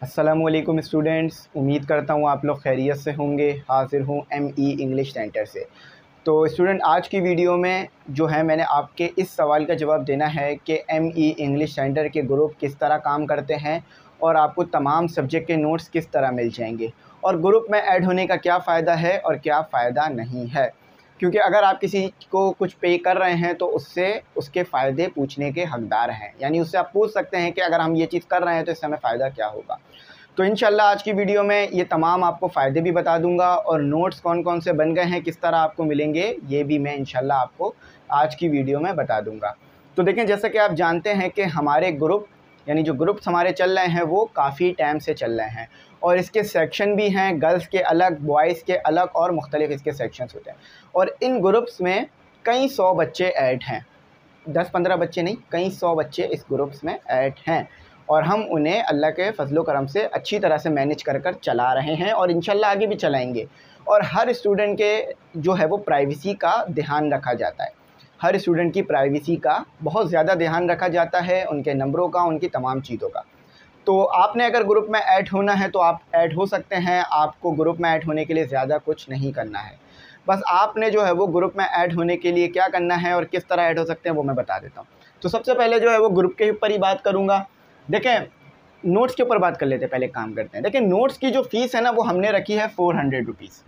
अस्सलामुअलैकुम स्टूडेंट्स, उम्मीद करता हूँ आप लोग खैरियत से होंगे। हाज़िर हूँ ME इंग्लिश सेंटर से। तो स्टूडेंट, आज की वीडियो में जो है मैंने आपके इस सवाल का जवाब देना है कि ME इंग्लिश सेंटर के ग्रुप किस तरह काम करते हैं और आपको तमाम सब्जेक्ट के नोट्स किस तरह मिल जाएंगे और ग्रुप में ऐड होने का क्या फ़ायदा है और क्या फ़ायदा नहीं है। क्योंकि अगर आप किसी को कुछ पे कर रहे हैं तो उससे उसके फ़ायदे पूछने के हकदार हैं, यानी उससे आप पूछ सकते हैं कि अगर हम ये चीज़ कर रहे हैं तो इससे हमें फ़ायदा क्या होगा। तो इंशाल्लाह आज की वीडियो में ये तमाम आपको फ़ायदे भी बता दूंगा और नोट्स कौन कौन से बन गए हैं, किस तरह आपको मिलेंगे, ये भी मैं इंशाल्लाह आपको आज की वीडियो में बता दूंगा। तो देखें, जैसा कि आप जानते हैं कि हमारे ग्रुप यानी जो ग्रुप्स हमारे चल रहे हैं वो काफ़ी टाइम से चल रहे हैं और इसके सेक्शन भी हैं, गर्ल्स के अलग, बॉयज़ के अलग और मुख्तलिफ इसके सेक्शंस होते हैं। और इन ग्रुप्स में कई 100 बच्चे ऐड हैं, 10-15 बच्चे नहीं, कई 100 बच्चे इस ग्रुप्स में ऐड हैं और हम उन्हें अल्लाह के फजलो करम से अच्छी तरह से मैनेज कर कर चला रहे हैं और इंशाल्लाह आगे भी चलाएंगे। और हर स्टूडेंट के जो है वो प्राइवेसी का ध्यान रखा जाता है, हर स्टूडेंट की प्राइवेसी का बहुत ज़्यादा ध्यान रखा जाता है, उनके नंबरों का, उनकी तमाम चीज़ों का। तो आपने अगर ग्रुप में ऐड होना है तो आप ऐड हो सकते हैं। आपको ग्रुप में ऐड होने के लिए ज़्यादा कुछ नहीं करना है, बस आपने जो है वो ग्रुप में ऐड होने के लिए क्या करना है और किस तरह ऐड हो सकते हैं वो मैं बता देता हूँ। तो सबसे पहले जो है वो ग्रुप के ऊपर ही बात करूँगा। देखें, नोट्स के ऊपर बात कर लेते हैं, पहले काम करते हैं। देखिए, नोट्स की जो फ़ीस है ना वो हमने रखी है 400 रुपीज़,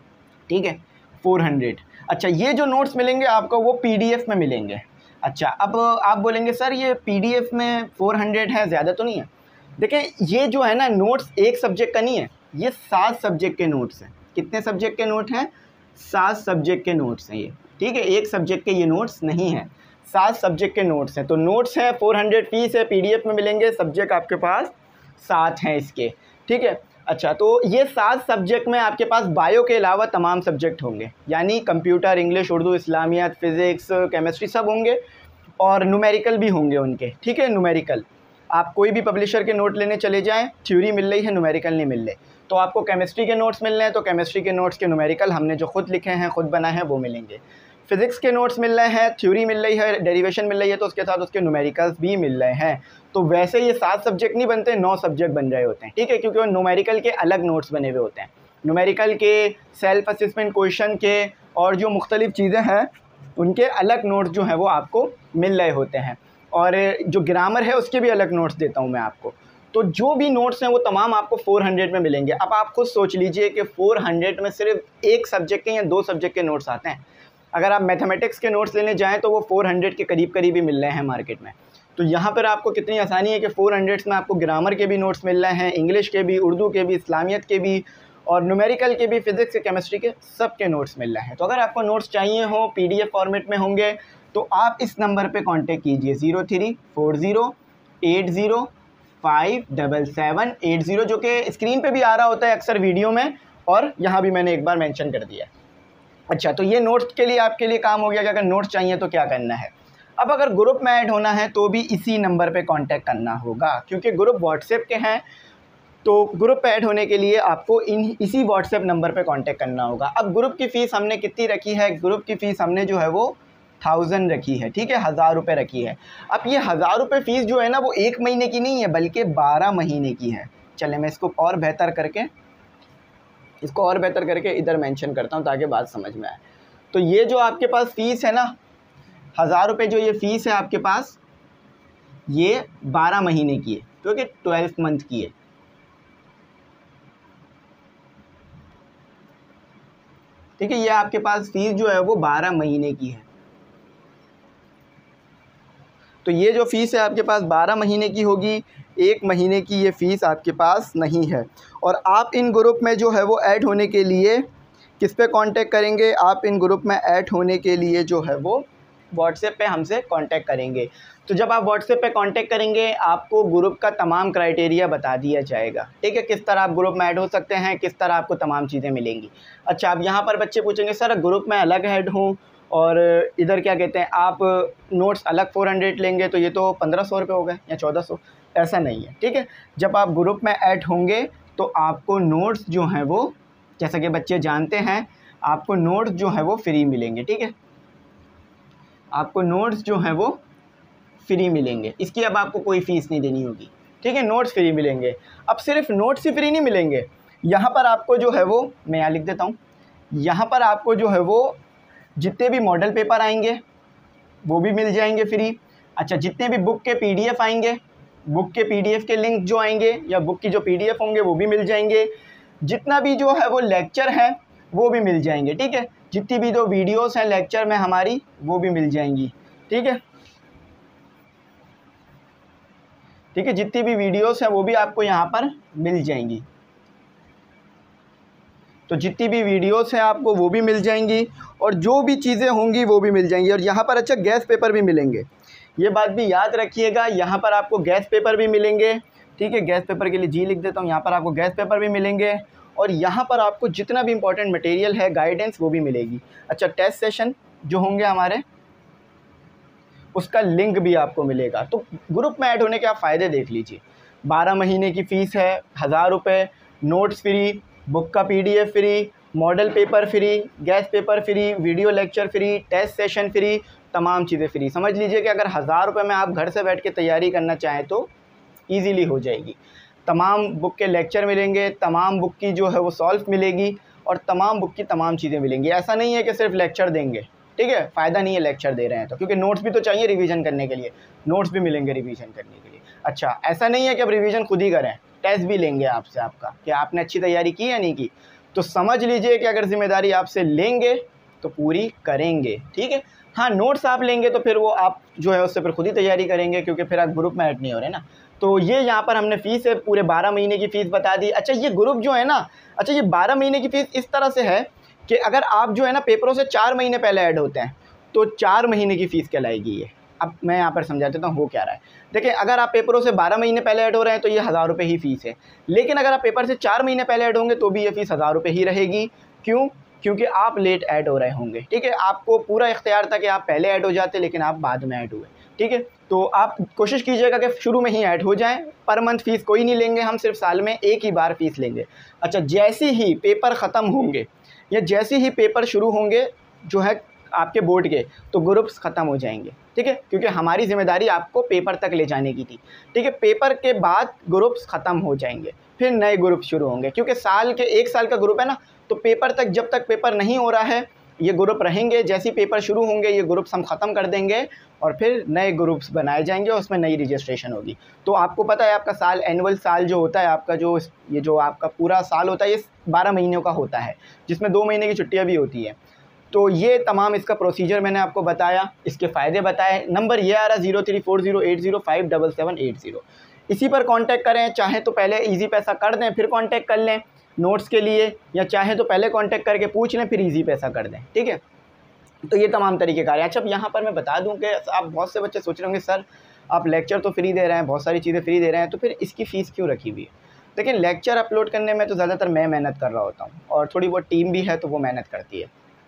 ठीक है, 400। अच्छा, ये जो नोट्स मिलेंगे आपको वो PDF में मिलेंगे। अच्छा, अब आप बोलेंगे सर ये PDF में 400 है, ज़्यादा तो नहीं है? देखिए, ये जो है ना नोट्स एक सब्जेक्ट का नहीं है, ये 7 सब्जेक्ट के नोट्स हैं। कितने सब्जेक्ट के नोट हैं? 7 सब्जेक्ट के नोट्स हैं ये, ठीक है, एक सब्जेक्ट के ये नोट्स नहीं हैं, 7 सब्जेक्ट के नोट्स हैं। तो नोट्स हैं 400, फ़ीस है, PDF में मिलेंगे, सब्जेक्ट आपके पास 7 हैं इसके, ठीक है। अच्छा, तो ये 7 सब्जेक्ट में आपके पास बायो के अलावा तमाम सब्जेक्ट होंगे, यानी computer, English, Urdu, Islamiyat, physics, chemistry सब होंगे और न्यूमेरिकल भी होंगे उनके, ठीक है। न्यूमेरिकल आप कोई भी पब्लिशर के नोट लेने चले जाएँ, थ्योरी मिल रही है, न्यूमेरिकल नहीं मिल रहे। तो आपको केमिस्ट्री के नोट्स मिल रहे हैं तो केमिस्ट्री के नोट्स के न्यूमेरिकल हमने जो खुद लिखे हैं, खुद बनाए हैं, वो मिलेंगे। फिज़िक्स के नोट्स मिल रहे हैं, थ्योरी मिल रही है, डेरिवेशन मिल रही है, तो उसके साथ उसके न्यूमेरिकल्स भी मिल रहे हैं। तो वैसे ये 7 सब्जेक्ट नहीं बनते, 9 सब्जेक्ट बन रहे होते हैं, ठीक है, क्योंकि वो न्यूमेरिकल के अलग नोट्स बने हुए होते हैं। न्यूमेरिकल के, सेल्फ असेसमेंट क्वेश्चन के और जो मुख्तलिफ चीज़ें हैं उनके अलग नोट्स जो हैं वो आपको मिल रहे होते हैं। और जो ग्रामर है उसके भी अलग नोट्स देता हूँ मैं आपको। तो जो भी नोट्स हैं वो तमाम आपको 400 में मिलेंगे। अब आप खुद सोच लीजिए कि 400 में सिर्फ एक सब्जेक्ट के या 2 सब्जेक्ट के नोट्स आते हैं। अगर आप मैथमेटिक्स के नोट्स लेने जाएँ तो वो 400 के करीब करीब ही मिल रहे हैं मार्केट में। तो यहाँ पर आपको कितनी आसानी है कि 400 में आपको ग्रामर के भी नोट्स मिल रहे हैं, इंग्लिश के भी, उर्दू के भी, इस्लामियत के भी और न्यूमेरिकल के भी, फिज़िक्स के, केमिस्ट्री के, सब के नोट्स मिल रहे हैं। तो अगर आपको नोट्स चाहिए हो, PDF फॉर्मेट में होंगे, तो आप इस नंबर पे कांटेक्ट कीजिए 034080577780, जो कि स्क्रीन पे भी आ रहा होता है अक्सर वीडियो में और यहाँ भी मैंने एक बार मेंशन कर दिया है। अच्छा, तो ये नोट्स के लिए आपके लिए काम हो गया कि अगर नोट्स चाहिए तो क्या करना है। अब अगर ग्रुप में ऐड होना है तो भी इसी नंबर पे कांटेक्ट करना होगा, क्योंकि ग्रुप व्हाट्सएप के हैं। तो ग्रुप पे ऐड होने के लिए आपको इसी व्हाट्सएप नंबर पे कांटेक्ट करना होगा। अब ग्रुप की फ़ीस हमने कितनी रखी है? ग्रुप की फ़ीस हमने जो है वो 1000 रखी है, ठीक है, 1000 रुपये रखी है। अब ये 1000 रुपये फ़ीस जो है ना वो 1 महीने की नहीं है बल्कि 12 महीने की है। चले मैं इसको और बेहतर करके इधर मेंशन करता हूँ ताकि बात समझ में आए। तो ये जो आपके पास फ़ीस है ना, 1000 रुपये जो ये फ़ीस है आपके पास, ये 12 महीने की है, क्योंकि 12 मंथ की है, ठीक है। ये आपके पास फ़ीस जो है वो 12 महीने की है। तो ये जो फ़ीस है आपके पास 12 महीने की होगी, 1 महीने की ये फ़ीस आपके पास नहीं है। और आप इन ग्रुप में जो है वो ऐड होने के लिए किस पे कांटेक्ट करेंगे? आप इन ग्रुप में ऐड होने के लिए जो है वो व्हाट्सएप पे हमसे कांटेक्ट करेंगे। तो जब आप व्हाट्सएप पे कांटेक्ट करेंगे आपको ग्रुप का तमाम क्राइटेरिया बता दिया जाएगा, ठीक है, किस तरह आप ग्रुप में ऐड हो सकते हैं, किस तरह आपको तमाम चीज़ें मिलेंगी। अच्छा, अब यहाँ पर बच्चे पूछेंगे सर ग्रुप में अलग ऐड हूँ और इधर क्या कहते हैं आप नोट्स अलग 400 लेंगे तो ये तो 1500 रुपये हो गए या 1400। ऐसा नहीं है, ठीक है। जब आप ग्रुप में ऐड होंगे तो आपको नोट्स जो हैं वो, जैसा कि बच्चे जानते हैं, आपको नोट्स जो हैं वो फ्री मिलेंगे, ठीक है, आपको नोट्स जो हैं वो फ्री मिलेंगे। इसकी अब आपको कोई फ़ीस नहीं देनी होगी, ठीक है, नोट्स फ्री मिलेंगे। अब सिर्फ नोट्स ही फ्री नहीं मिलेंगे, यहाँ पर आपको जो है वो, मैं यहाँ लिख देता हूँ, यहाँ पर आपको जो है वो जितने भी मॉडल पेपर आएंगे वो भी मिल जाएंगे फ्री। अच्छा, जितने भी बुक के PDF आएंगे, बुक के PDF के लिंक जो आएंगे या बुक की जो PDF होंगे वो भी मिल जाएंगे। जितना भी जो है वो लेक्चर है वो भी मिल जाएंगे, ठीक है। जितनी भी जो वीडियोस हैं लेक्चर में हमारी वो भी मिल जाएंगी, ठीक है, ठीक है। जितनी भी वीडियोस हैं वो भी आपको यहाँ पर मिल जाएंगी। तो जितनी भी वीडियोस हैं आपको वो भी मिल जाएंगी और जो भी चीज़ें होंगी वो भी मिल जाएंगी। और यहाँ पर अच्छा गैस पेपर भी मिलेंगे, ये बात भी याद रखिएगा, यहाँ पर आपको गैस पेपर भी मिलेंगे, ठीक है। गैस पेपर के लिए जी लिख देता हूँ, यहाँ पर आपको गैस पेपर भी मिलेंगे और यहाँ पर आपको जितना भी इंपॉर्टेंट मटेरियल है, गाइडेंस, वो भी मिलेगी। अच्छा, टेस्ट सेशन जो होंगे हमारे उसका लिंक भी आपको मिलेगा। तो ग्रुप में ऐड होने के आप फ़ायदे देख लीजिए। 12 महीने की फ़ीस है 1000 रुपये, नोट्स फ्री, बुक का PDF free, model paper free, guess paper free, video lecture free, test session free, तमाम चीज़ें फ्री। समझ लीजिए कि अगर 1000 रुपये में आप घर से बैठ के तैयारी करना चाहें तो ईज़िली हो जाएगी। तमाम बुक के लेक्चर मिलेंगे, तमाम बुक की जो है वो सॉल्व मिलेगी और तमाम बुक की तमाम चीज़ें मिलेंगी। ऐसा नहीं है कि सिर्फ लेक्चर देंगे, ठीक है, फ़ायदा नहीं है लेक्चर दे रहे हैं तो, क्योंकि नोट्स भी तो चाहिए रिवीजन करने के लिए, नोट्स भी मिलेंगे रिवीजन करने के लिए। अच्छा, ऐसा नहीं है कि अब रिवीजन खुद ही करें, टेस्ट भी लेंगे आपसे आपका कि आपने अच्छी तैयारी की या नहीं की। तो समझ लीजिए कि अगर जिम्मेदारी आपसे लेंगे तो पूरी करेंगे, ठीक है। हाँ, नोट्स आप लेंगे तो फिर वो आप जो है उससे फिर खुद ही तैयारी करेंगे, क्योंकि फिर आप ग्रुप में ऐड नहीं हो रहे ना। तो ये यहाँ पर हमने फ़ीस है पूरे 12 महीने की फ़ीस बता दी। अच्छा, ये ग्रुप जो है ना, अच्छा ये 12 महीने की फ़ीस इस तरह से है कि अगर आप जो है ना पेपरों से 4 महीने पहले ऐड होते हैं तो 4 महीने की फ़ीस कहलाएगी ये। अब मैं यहाँ पर समझा देता हूँ हो क्या रहा है। देखिए, अगर आप पेपरों से 12 महीने पहले ऐड हो रहे हैं तो ये 1000 रुपये ही फ़ीस है, लेकिन अगर आप पेपर से 4 महीने पहले ऐड होंगे तो भी ये फ़ीस 1000 रुपये ही रहेगी। क्यों? क्योंकि आप लेट ऐड हो रहे होंगे, ठीक है। आपको पूरा इख्तियार था कि आप पहले ऐड हो जाते, लेकिन आप बाद में ऐड हुए, ठीक है। तो आप कोशिश कीजिएगा कि शुरू में ही ऐड हो जाएं। पर मंथ फ़ीस कोई नहीं लेंगे हम, सिर्फ साल में एक ही बार फ़ीस लेंगे। अच्छा, जैसे ही पेपर ख़त्म होंगे या जैसे ही पेपर शुरू होंगे जो है आपके बोर्ड के, तो ग्रुप्स ख़त्म हो जाएंगे, ठीक है, क्योंकि हमारी ज़िम्मेदारी आपको पेपर तक ले जाने की थी, ठीक है। पेपर के बाद ग्रुप्स ख़त्म हो जाएंगे, फिर नए ग्रुप शुरू होंगे, क्योंकि साल के 1 साल का ग्रुप है ना, तो पेपर तक, जब तक पेपर नहीं हो रहा है ये ग्रुप रहेंगे। जैसे ही पेपर शुरू होंगे ये ग्रुप्स हम ख़त्म कर देंगे और फिर नए ग्रुप्स बनाए जाएंगे और उसमें नई रजिस्ट्रेशन होगी। तो आपको पता है आपका साल, एनुअल साल जो होता है आपका, जो ये जो आपका पूरा साल होता है ये 12 महीनों का होता है, जिसमें 2 महीने की छुट्टियाँ भी होती हैं। तो ये तमाम इसका प्रोसीजर मैंने आपको बताया, इसके फ़ायदे बताए। नंबर ये आ रहा 034080577780, इसी पर कांटेक्ट करें। चाहे तो पहले इजी पैसा कर दें फिर कांटेक्ट कर लें नोट्स के लिए, या चाहे तो पहले कांटेक्ट करके पूछ लें फिर इजी पैसा कर दें, ठीक है। तो ये तमाम तरीके कार है। अच्छा, अब यहाँ पर मैं बता दूं कि आप, बहुत से बच्चे सोच रहे होंगे सर आप लेक्चर तो फ्री दे रहे हैं, बहुत सारी चीज़ें फ्री दे रहे हैं, तो फिर इसकी फ़ीस क्यों रखी हुई है। लेकिन लेक्चर अपलोड करने में तो ज़्यादातर मैं मेहनत कर रहा होता हूँ और थोड़ी बहुत टीम भी है तो वो मेहनत करती है,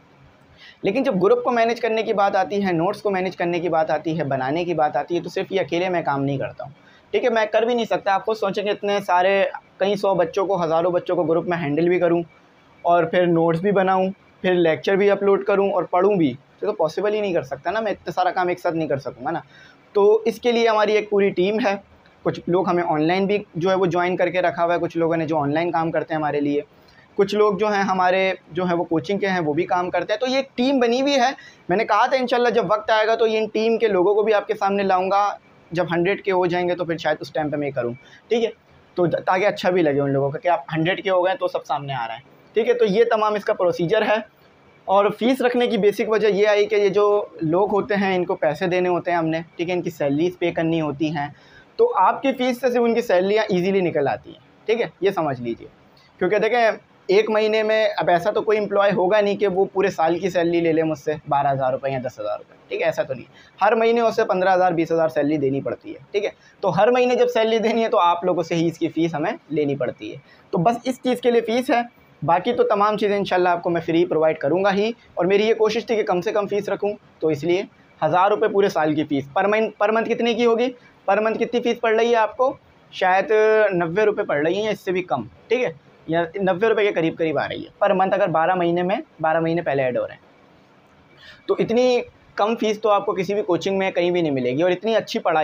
लेकिन जब ग्रुप को मैनेज करने की बात आती है, नोट्स को मैनेज करने की बात आती है, बनाने की बात आती है, तो सिर्फ ये अकेले मैं काम नहीं करता हूँ, ठीक है। मैं कर भी नहीं सकता। आप खुद सोचेंगे इतने सारे कई सौ बच्चों को, हज़ारों बच्चों को ग्रुप में हैंडल भी करूँ और फिर नोट्स भी बनाऊँ, फिर लेक्चर भी अपलोड करूँ और पढ़ूँ भी, तो पॉसिबल ही नहीं कर सकता ना, मैं इतना सारा काम एक साथ नहीं कर सकूँगा ना। तो इसके लिए हमारी एक पूरी टीम है। कुछ लोग हमें ऑनलाइन भी जो है वो ज्वाइन करके रखा हुआ है, कुछ लोगों ने जो ऑनलाइन काम करते हैं हमारे लिए, कुछ लोग जो हैं हमारे जो है वो कोचिंग के हैं वो भी काम करते हैं। तो ये एक टीम बनी हुई है। मैंने कहा था इंशाल्लाह जब वक्त आएगा तो ये इन टीम के लोगों को भी आपके सामने लाऊंगा। जब 100 के हो जाएंगे तो फिर शायद उस टाइम पे मैं करूँ, ठीक है, तो ताकि अच्छा भी लगे उन लोगों का कि आप 100 के हो गए तो सब सामने आ रहा है, ठीक है। तो ये तमाम इसका प्रोसीजर है। और फ़ीस रखने की बेसिक वजह ये आई कि ये जो लोग होते हैं इनको पैसे देने होते हैं हमने, ठीक है, इनकी सैलरीज पे करनी होती हैं, तो आपकी फ़ीस से सिर्फ उनकी सैलरियाँ ईज़िली निकल आती हैं, ठीक है, ये समझ लीजिए। क्योंकि देखें एक महीने में अब ऐसा तो कोई एम्प्लॉय होगा नहीं कि वो पूरे साल की सैलरी ले ले मुझसे 12,000 रुपये या 10,000 रुपये, ठीक है, ऐसा तो नहीं। हर महीने उसे 15,000 20,000 सैलरी देनी पड़ती है, ठीक है। तो हर महीने जब सैलरी देनी है तो आप लोगों से ही इसकी फ़ीस हमें लेनी पड़ती है। तो बस इस चीज़ के लिए फ़ीस है, बाकी तो तमाम चीज़ें इंशाल्लाह आपको मैं फ्री प्रोवाइड करूँगा ही। और मेरी ये कोशिश थी कि कम से कम फ़ीस रखूँ, तो इसलिए 1000 रुपये पूरे साल की फ़ीस। पर मंथ कितने की होगी, पर मंथ कितनी फ़ीस पड़ रही है आपको, शायद 90 रुपये पड़ रही है या इससे भी कम, ठीक है, या 90 रुपये के करीब करीब आ रही है पर मंथ, अगर 12 महीने में 12 महीने पहले ऐड हो रहे हैं। तो इतनी कम फ़ीस तो आपको किसी भी कोचिंग में कहीं भी नहीं मिलेगी। और इतनी अच्छी पढ़ाई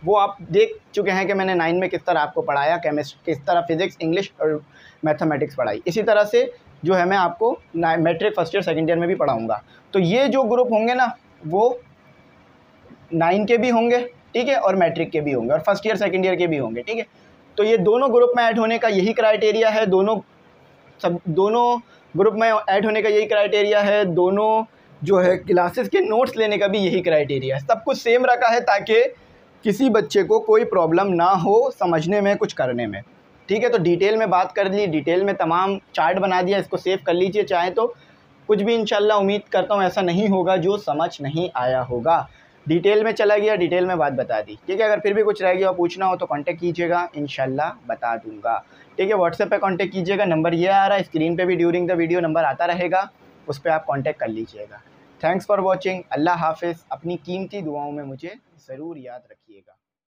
वो आप देख चुके हैं कि मैंने 9 में किस तरह आपको पढ़ाया, केमिस्ट्री किस तरह, फिज़िक्स, इंग्लिश और मैथमेटिक्स पढ़ाई। इसी तरह से जो है मैं आपको matric first year second year में भी पढ़ाऊँगा। तो ये जो ग्रुप होंगे ना वो 9 के भी होंगे, ठीक है, और मैट्रिक के भी होंगे और फर्स्ट ईयर सेकेंड ईयर के भी होंगे, ठीक है। तो ये दोनों ग्रुप में ऐड होने का यही क्राइटेरिया है, दोनों ग्रुप में ऐड होने का यही क्राइटेरिया है, दोनों जो है क्लासेस के नोट्स लेने का भी यही क्राइटेरिया है। सब कुछ सेम रखा है ताकि किसी बच्चे को कोई प्रॉब्लम ना हो समझने में, कुछ करने में, ठीक है। तो डिटेल में बात कर ली, डिटेल में तमाम चार्ट बना दिया, इसको सेव कर लीजिए चाहे तो। कुछ भी इंशाल्लाह उम्मीद करता हूँ ऐसा नहीं होगा जो समझ नहीं आया होगा। डिटेल में चला गया, डिटेल में बात बता दी, ठीक है। अगर फिर भी कुछ रह गया और पूछना हो तो कांटेक्ट कीजिएगा, इंशाल्लाह बता दूंगा, ठीक है। व्हाट्सएप पे कांटेक्ट कीजिएगा, नंबर ये आ रहा है स्क्रीन पे भी, ड्यूरिंग द वीडियो नंबर आता रहेगा, उस पर आप कांटेक्ट कर लीजिएगा। थैंक्स फॉर वॉचिंग, अल्लाह हाफिज़। अपनी कीमती दुआओं में मुझे ज़रूर याद रखिएगा।